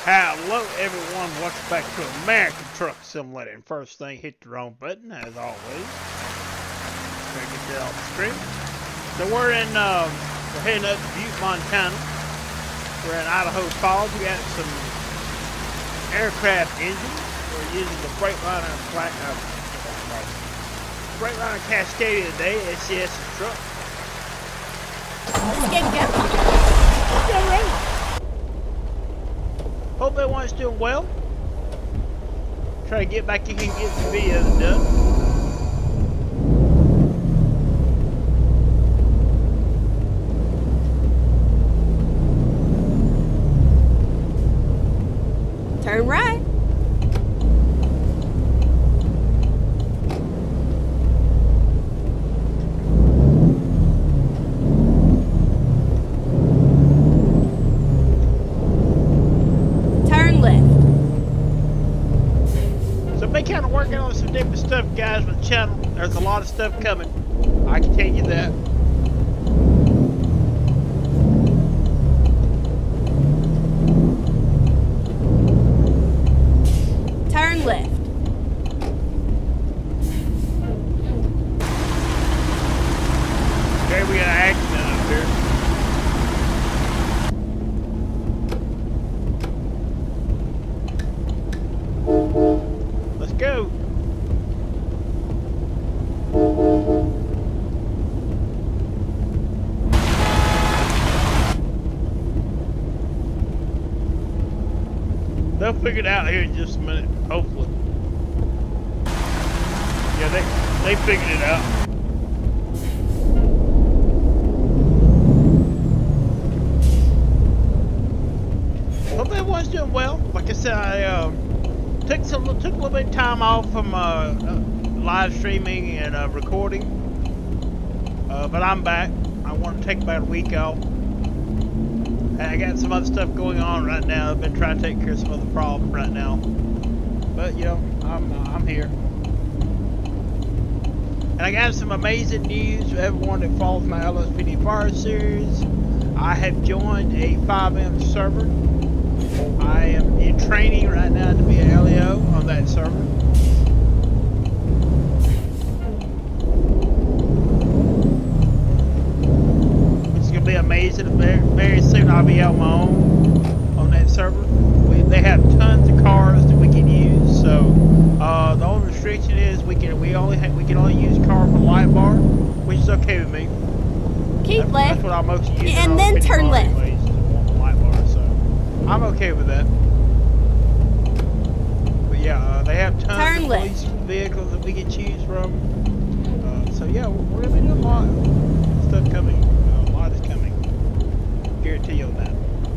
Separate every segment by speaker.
Speaker 1: Hello everyone, welcome back to American Truck Simulator. And first thing, hit the wrong button as always. Try to get that off the screen. So we're heading up to Butte, Montana. We're in Idaho Falls. We got some aircraft engines. We're using the Freightliner Cascadia today, SCS truck.
Speaker 2: Let's get going.
Speaker 1: Yeah, right. Hope everyone's doing well. Try to get back in here and get some videos done.
Speaker 2: Turn right.
Speaker 1: Kind of working on some different stuff, guys, with the channel. There's a lot of stuff coming, I can tell you that.
Speaker 2: Turn left.
Speaker 1: Okay, we got an accident up here. Go. They'll figure it out here in just a minute, hopefully. Yeah, they figured it out. Hope everyone's doing well. Like I said, I took a little bit of time off from live streaming and recording, but I'm back. I want to take about a week off. I got some other stuff going on right now. I've been trying to take care of some other problems right now, but you know, I'm here. And I got some amazing news for everyone that follows my LSPD Fire series. I have joined a 5M server. I am in training right now to be an LEO on that server. It's going to be amazing. Very soon I'll be out my own on that server. They have tons of cars that we can use. So the only restriction is we can only use car for light bar, which is okay with me.
Speaker 2: Keep left.
Speaker 1: That's what I'm most using.
Speaker 2: And then turn left.
Speaker 1: Anyways, I'm okay with that. But yeah, they have tons of police vehicles that we can choose from. So yeah, we're going to be doing a lot of stuff coming. A lot is coming. Guarantee you on that.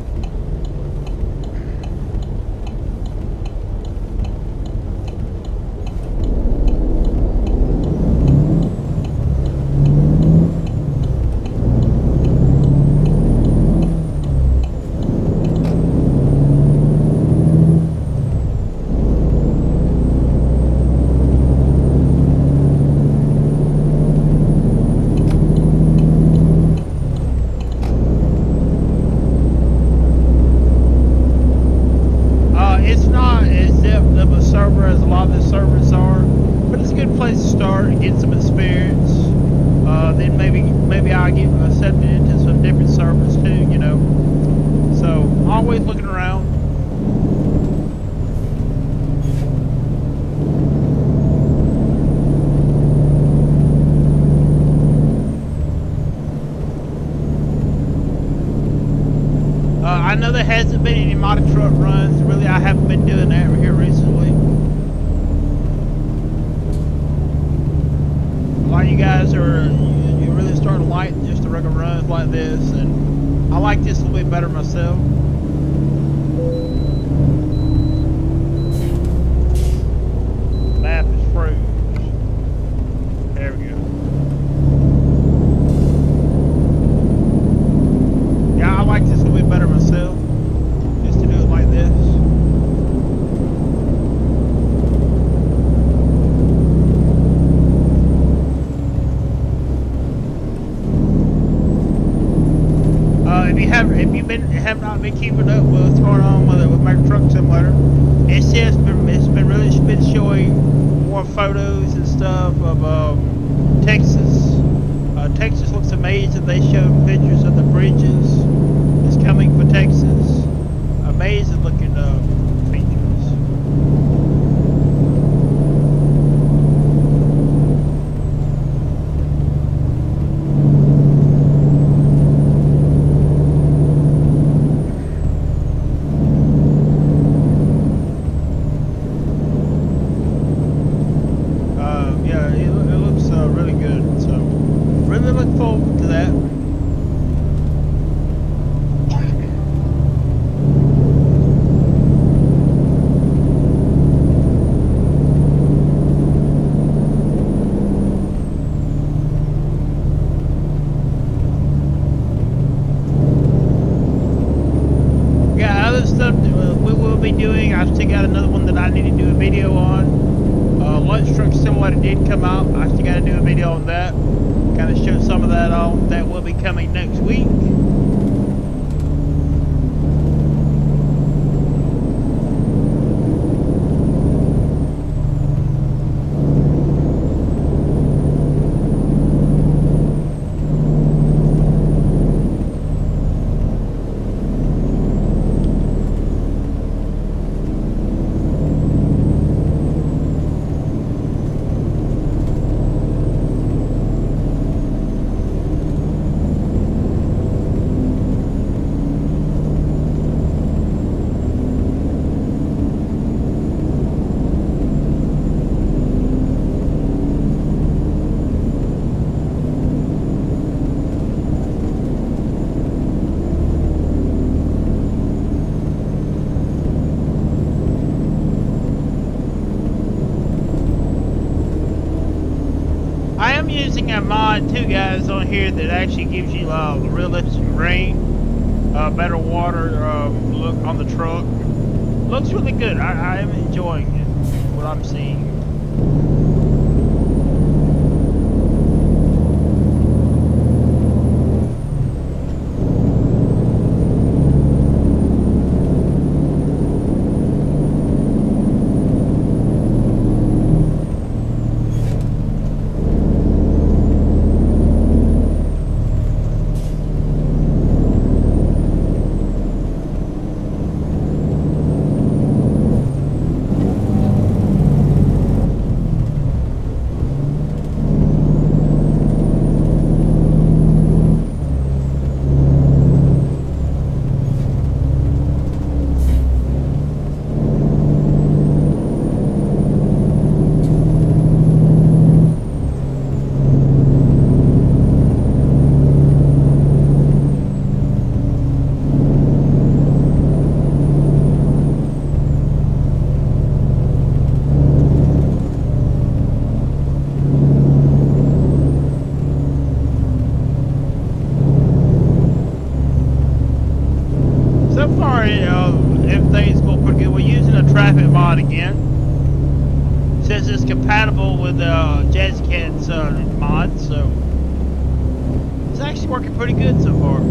Speaker 1: I know there hasn't been any modded truck runs. Really, I haven't been doing that here recently. A lot of you guys are you really starting to like just the regular runs like this, and I like this a little bit better myself. Map is froze. There we go. Yeah, I like this a little bit better myself. Just to do it like this. have not been keeping up with what's going on with my truck simulator, it's been really been showing more photos and stuff of Texas. Texas looks amazing. They showed pictures of the bridges that's coming for Texas. Amazing looking features. Yeah, it looks really good. So really look forward to that. Yeah, other stuff we will be doing. I still got another one that I need to do a video on. Lunch Truck Simulator did come out. I still got to do a video on that. Kind of show some of that on. That will be coming next week. I am using a mod too, guys, on here that actually gives you realistic rain, better water look on the truck. Looks really good. I am enjoying it, what I'm seeing. So far, everything's going pretty good. We're using a traffic mod again. It says it's compatible with Jazzy Cat's mod, so it's actually working pretty good so far.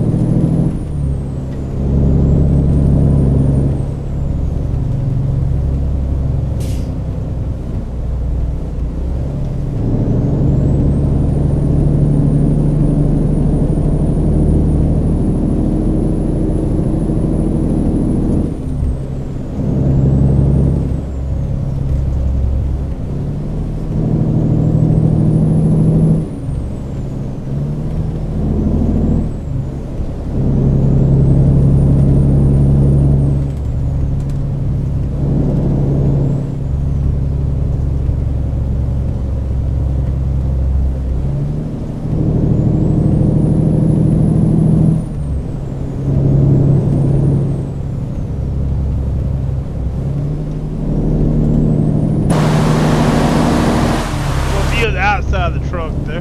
Speaker 1: Outside the truck there.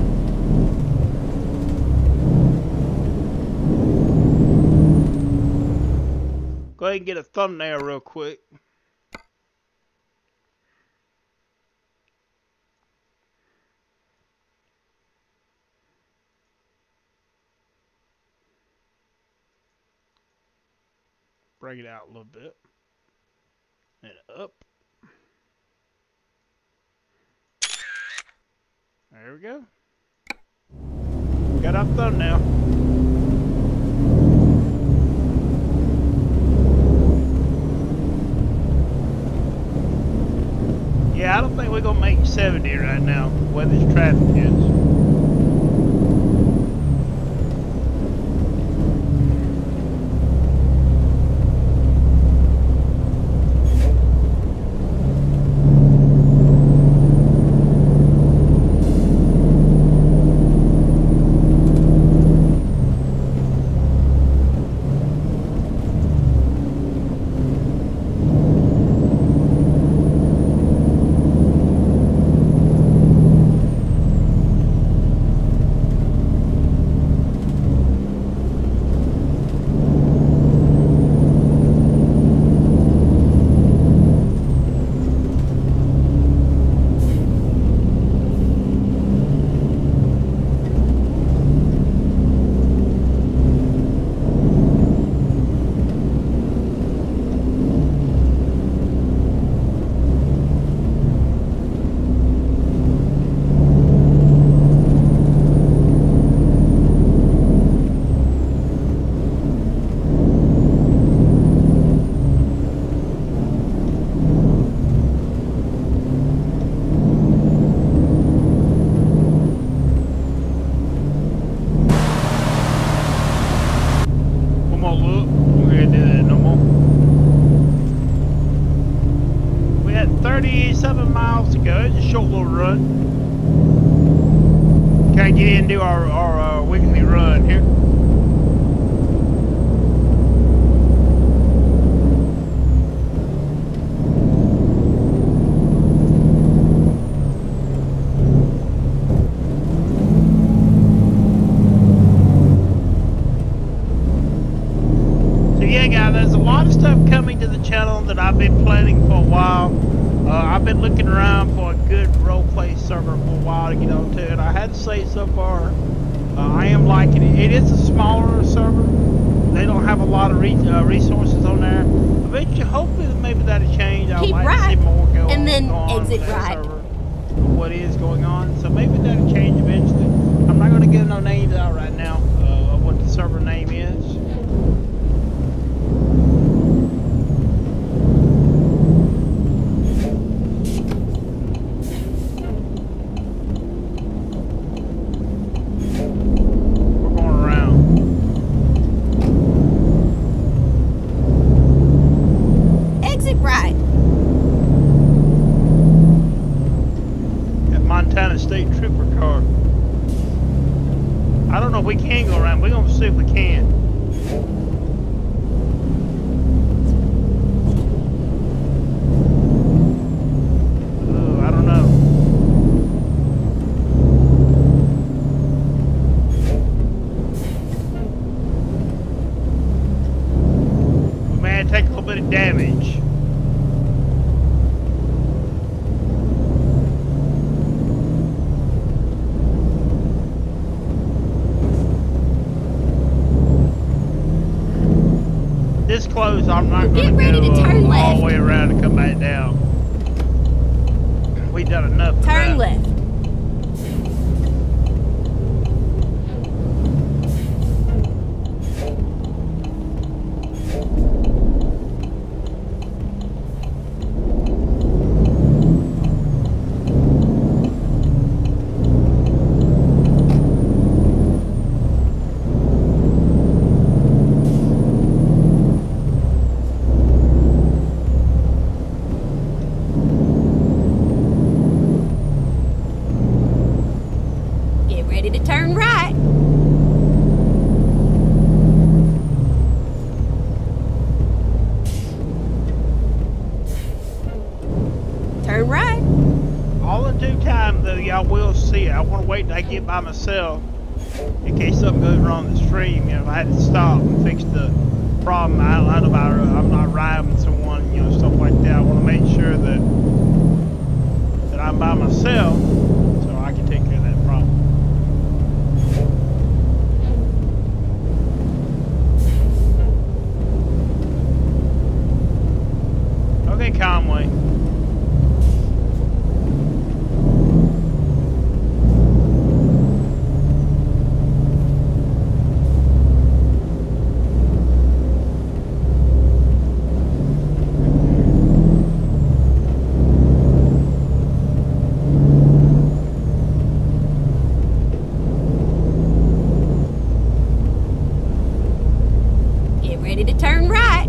Speaker 1: Go ahead and get a thumbnail real quick. bring it out a little bit. And up. There we go. We got our thumbnail. Yeah, I don't think we're gonna make 70 right now, where this traffic is. Look, we're gonna do that no more. We had 37 miles to go. It's a short little run. Kind of get in and do our weekly run here. Yeah, guys, there's a lot of stuff coming to the channel that I've been planning for a while. I've been looking around for a good roleplay server for a while to get onto, and I had to say so far, I am liking it. It is a smaller server. They don't have a lot of resources on there. Eventually, hopefully, maybe that'll change. I'd like to see more go
Speaker 2: and then
Speaker 1: go on
Speaker 2: exit
Speaker 1: with that
Speaker 2: right.
Speaker 1: server, what is going on. So maybe that'll change eventually. I'm not going to give no names out right now of what the server name is. State trooper car. I don't know if we can go around. We're gonna see if we can. Oh, I don't know. We may have to take a little bit of damage. This close, I'm not going to go all the way around and come back down. We've done enough of that.
Speaker 2: Turn left. Turn right. Turn right.
Speaker 1: All in due time, though, y'all will see it. I want to wait till I get by myself in case something goes wrong in the stream. You know, if I had to stop and fix the problem, I'm not riding someone, you know, stuff like that. I want to make sure that I'm by myself so I can take care of that problem.
Speaker 2: ready to turn right.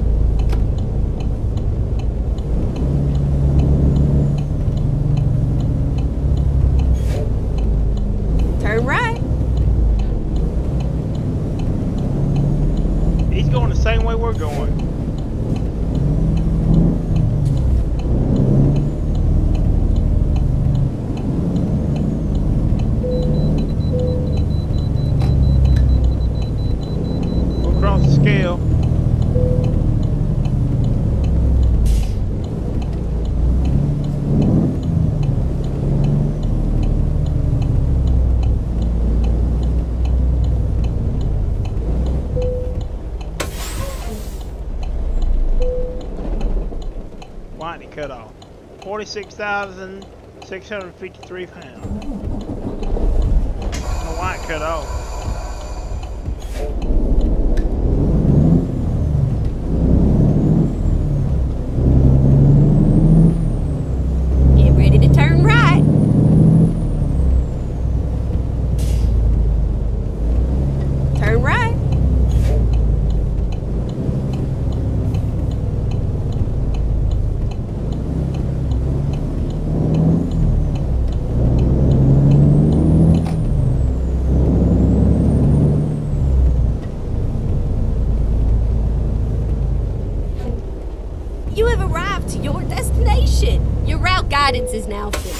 Speaker 2: Turn right.
Speaker 1: He's going the same way we're going. We'll cross the scale. Whitey cut off. 46,653 pounds. The white cut off.
Speaker 2: Get ready to turn right. Turn right. You have arrived to your destination. Your route guidance is now finished.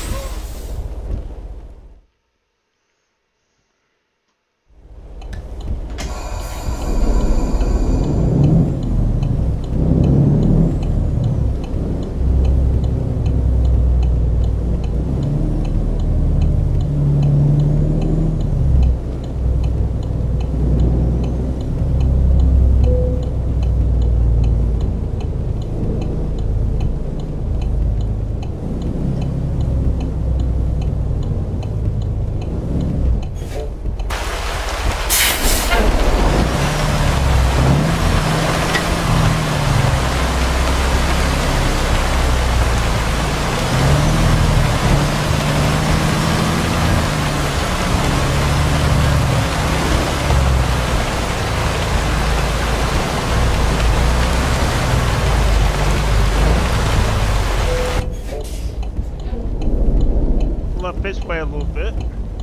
Speaker 1: Up this way a little bit.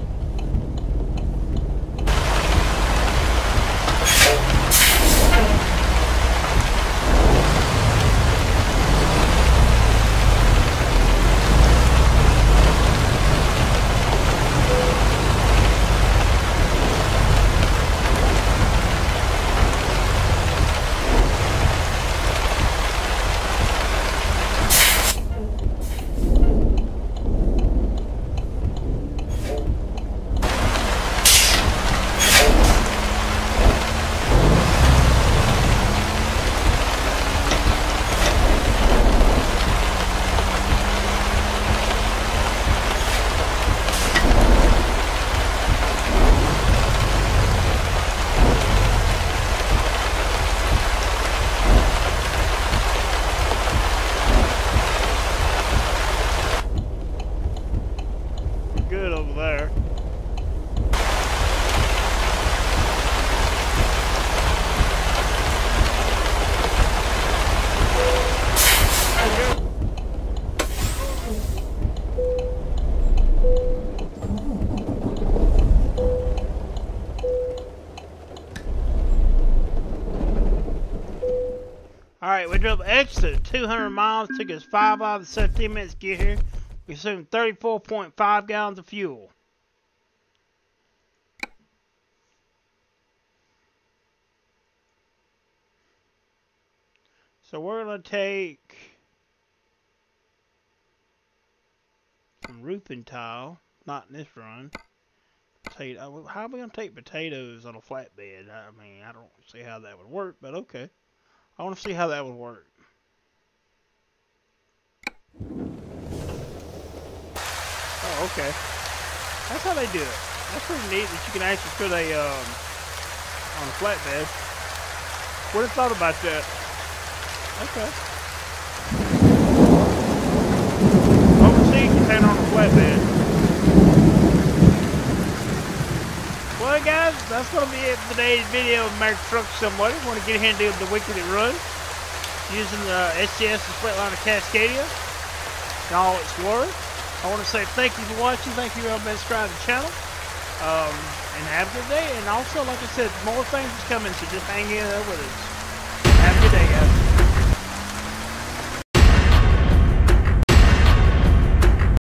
Speaker 1: Good over there. Alright, we drove extra 200 miles, took us 5 hours and 17 minutes to get here. We consumed 34.5 gallons of fuel. So we're going to take some roofing tile, not in this run. Potato. How are we going to take potatoes on a flatbed? I mean, I don't see how that would work, but okay. I want to see how that would work. Oh, okay. That's how they do it. That's pretty neat that you can actually put a on a flatbed. Would have thought about that. Okay. Overseas container on a flatbed. Well, guys, that's going to be it for today's video of American Truck Somebody. Want to get ahead and do the weekly run using the STS and Sweatliner Cascadia in all its glory. I want to say thank you for watching. Thank you for subscribing to the channel. And have a good day. And also, like I said, more things is coming, so just hang in there with us. Have a good day.